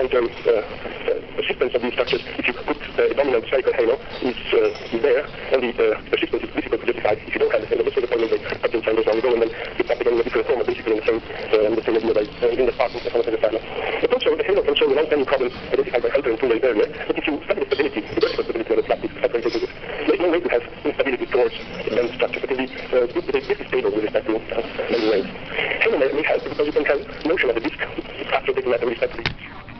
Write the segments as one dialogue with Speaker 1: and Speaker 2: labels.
Speaker 1: long-term persistence of these structures, if you put a dominant spherical halo, is there, and the persistence is difficult to justify if you don't have it. And this was the point that Hudson found long ago, and then it's up again in a different form, basically in the same idea in the spark of the family. But also, the halo can solve a long-term problem identified by Hunter and Toole earlier, but if you study the stability, the vertical stability of the flap disk, there's no way to have instability towards the dense structure, but it is stable with respect to many ways. Halo may help because you can have motion of the disk after taking that with respect to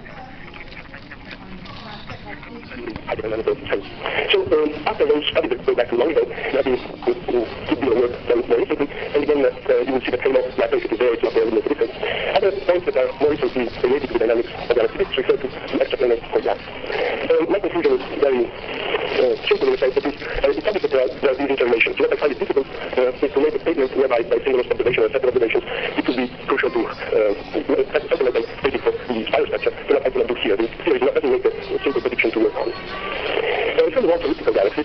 Speaker 1: So after those studies that go back to long ago, that is could be a work done more recently, and again you will see that halo map basically there, it's not there, it's different. Other points that are more recently related to the dynamics of the physics refer to extraplanar coordinates. My conclusion is very simple in the sense that it's obvious that there are these interrelations. So what I find it difficult is to make a statement whereby by single observation or set of observations it would be crucial to something like a statement for the spiral structure. But I cannot do here. The theory doesn't make a simple prediction to work on. If you want to elliptical galaxies,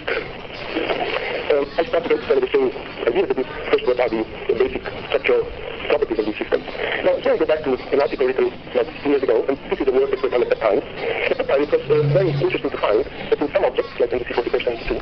Speaker 1: I started to understand the same idea that we first work out the basic structural properties of these systems. Now, here I go back to an article written like 2 years ago, and this is the work that was done at that time. At that time, it was very interesting to find that in some objects, like in the C4072,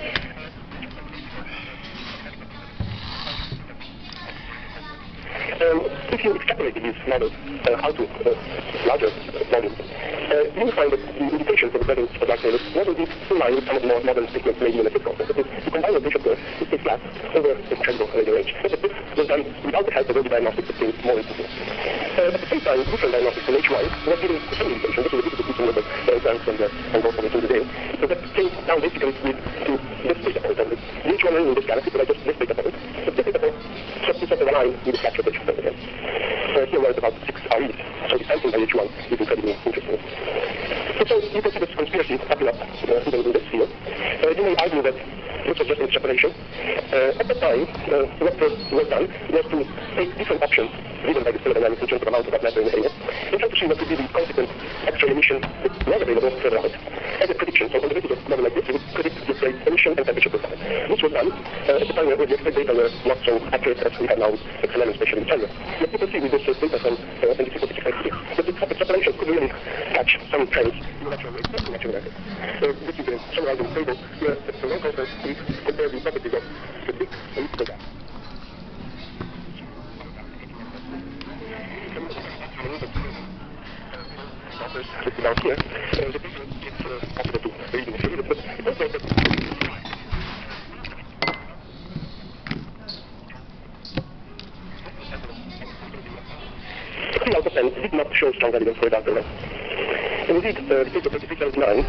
Speaker 1: if you extrapolated these models out to larger volumes, you will find that the indication for the presence of dark halos wasn't in line with some of the more modern statements made in the physics process. That is, the combined rotation curve is stay flat over the incredible radio range. But this was done without the help of early diagnostics that came more recently. At the same time, different diagnostics in H1 was giving the same indication. This was a difficult piece of work that Franz and Goldman in today. So that came down basically to this data point. And the H1 ring in this galaxy, but I just this data point. So this data point is a line in the flat rotation curve again. Here we're at about 6 REs. So the sampling by H1 is incredibly interesting. So you can see this conspiracy popping up even in this field. You may argue that this was just an extrapolation. At the time, what was done was to take different options given by the stellar dynamics in terms of amount of matter in the halo, and try to see what would be the consequent X-ray emission that was available further out. As a prediction, so on the basis of a model like this, you would predict the X-ray emission and temperature profile. This was done at the time where the X-ray data were not so accurate as we have now with XLM, especially in China. But you can see with this data from NDC46 here that the extrapolation could really catch some trends in the natural rate, not in natural record. This is a summarizing table where the long conference we compare the properties of the big elliptical gas. Listed out here, the paper is possible to read in the field, but it also that out of 10 did not show strong evidence for a dark arrest. And indeed, the paper 3679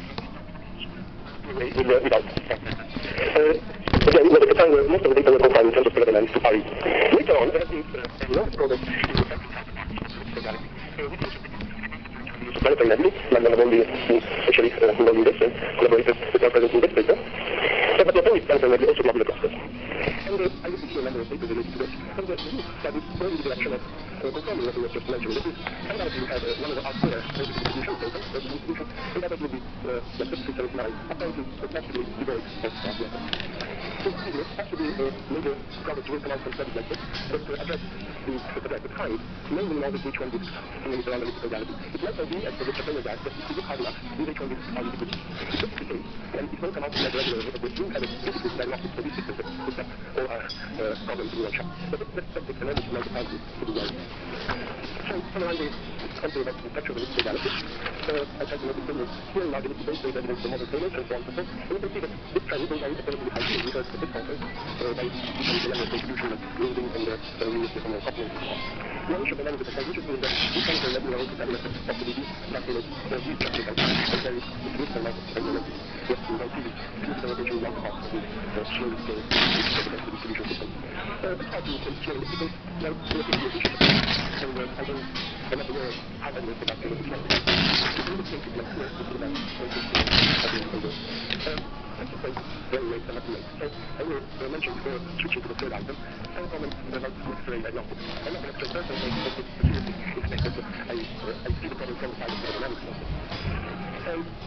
Speaker 1: without. Again, at the time where most of the data were confined in terms of stellar dynamics to RE. Later on, there has been enormous progress in the galaxy. Planetary nebulae, like one of only especially involved in this, collaborators that are present in this paper. But not only planetary nebulae, also globular clusters. And I will see a number of papers related to this. And the new studies go in the direction of confirming what we were just mentioning. That is, sometimes you have one of the out-there distribution papers, the distribution, and that will be the 3679, apparently possibly devoid of dark matter. So this has to be a major progress will come out from studies like this, but to address the time, mainly in all the H1 disks in the analytical galaxy. It might not be as for the extraplanar gas, but if you look hard enough, these H1 disks are ubiquitous. If this is the case, and it will come out in a regular way, but you have a difficult diagnostics for these systems that all are problems in one shot. But this subject and everything like the time to do well. So, summarizing something about the structure of the elliptical galaxy, I tried to make it clear here in large elliptical base, there is evidence for modern halos and so on and so forth. And you can see that this trend goes on relatively high here, because at this conference, by the level of distribution of grading and the coupling and so on. The issue of the dynamics is interesting is that this kind of level of establishment of possibilities, dark halos, these structures are very distributed and like yes, you might see the rotation one part of the slowly scale distribution system. But how to consider it because now we're taking the issue and I don't I'm not aware of how I'm going to that kind of stuff. It's a little bit like here, it's about that's the point very late and not too late. So I will mention before switching to the third item some comments about X-ray diagnostics. I'm not an X-ray person, but seriously expect that I see the problem from the side of the dynamics process.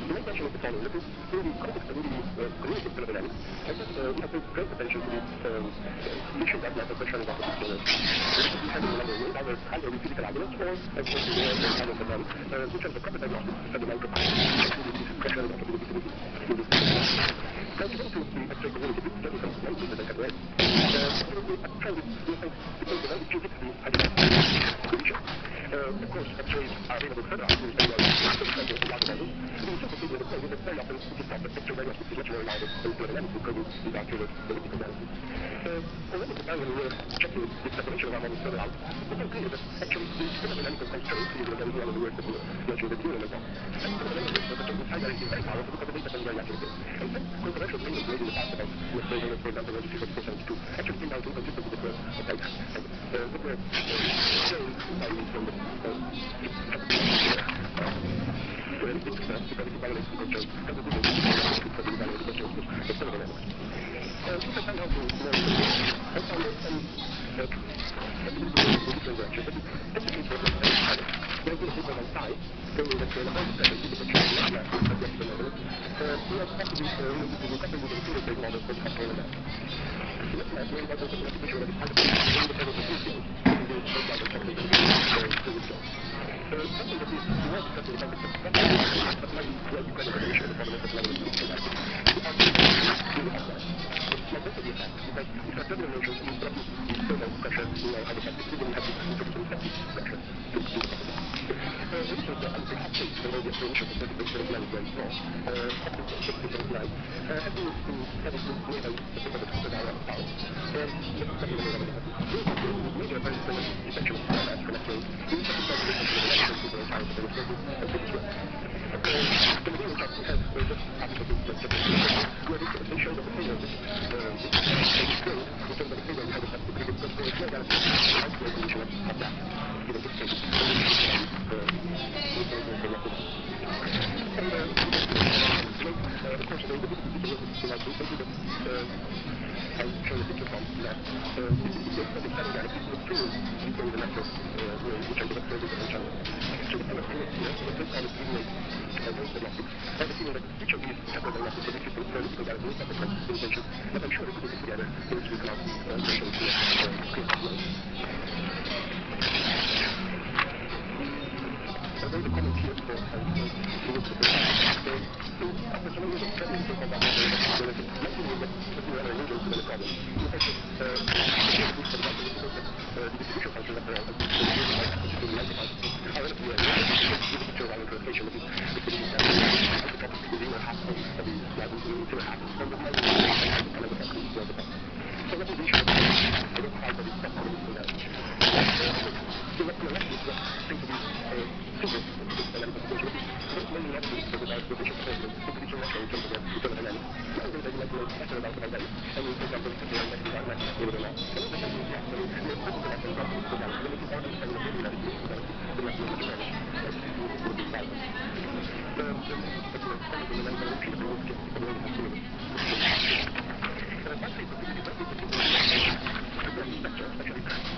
Speaker 1: The main question is the following. In the context of the community thermodynamics, I think we have paid great attention to the issue that matter pressure is opposite to we have a number of ways, either with physical arguments or, of course, the world and arguments of them, which are the proper diagnostics of fundamental pressure and opposite to now, to go to the abstract community, this study comes from people that have read. I try to think because the very physics is condition. Of course, X-rays are available further out in the world. The larger bodies. The simple thing with the point is that very often it is thought that X-ray diagnostics is much more reliable than thermodynamics because it is accurate analytical analysis. Already at the time when we were checking the separation of our models further out, it became clear that actually the thermodynamical constraints, to use again one of the words that we mentioned at the beginning of the talk, and the thermodynamical constraints is very powerful because the data can be very accurate. And some controversial statements made in the past about the equation, for example, when you see 4472, actually came down to inconsistency that were okay. That were shown by the because it violates the constraints, because it didn't violate the constraints, it's thermodynamics. Since I found out more, I found that some possibilities in different directions. But in the case of the there has been a paper on psi, claiming that the whole system is the change of mass at the level. We have possibly related to the couple with the single phase model for the factorial mass. In this mass, we have also an application that is part of the independent of two fields, using the first light and second physics law. Something that is more discussed in the context of structure, but might well be quite a definition of the fundamental level of physics. My point of view is that if our terminal notions is not the thermal pressure in our hypothesis, we will have to introduce an effective pressure to the property. In which case, I would have states below the explanation of 3679 Green's law, up to 3679, have been studied made by the paper that Cooper Dara et al. And this is something that we have the major apparent detection of psi mass from X-rays in such a calculation of the electrical super and power potential and physics work. The material which I have just published at this where they show that the failure of this explained in terms of the failure we have a pretty good because it's no galaxy outflow condition of gas given this case and of course the difficulty to work with the light is that I'll show you a picture from that it's difficult to study galaxies with extremely detailed electric waves which are observed in different channels. So the kind of thing here is based on the medium wave diagnostics. I have a feeling that each of these separate diagnostics of existing theoretical galaxies have different limitations, but I'm sure that putting it together is to come out eventually to a clear outline. There is a comment here before I move to the first. After so many years of studying so-called mathematics, there is a likely that we have an angel to the problem. In the sense that, for example, if you look at the distribution function of the particularly magnified, however, we are give a picture of our interpretation, which is the isotropic within a half of the inner half, and the minus and the top is the top. So what is the issue identified by the top of the galaxy? So what on the left is what seems to be simple dynamical situation, which is those many negatives that are rotation proposals seem to be so natural in terms of their thermodynamics. Nowadays I would like to know better about them, and for example, if they are negatives are massive, believe it or not. And if they can be lost, and if this is the lesson about the galaxy, then it is our understanding of the galaxy of the galaxy would not be much knowledge as would be vital. There is a comment in the medical evolution that we will skip because we only have 2 minutes. One thing that is very interesting is the spectra, especially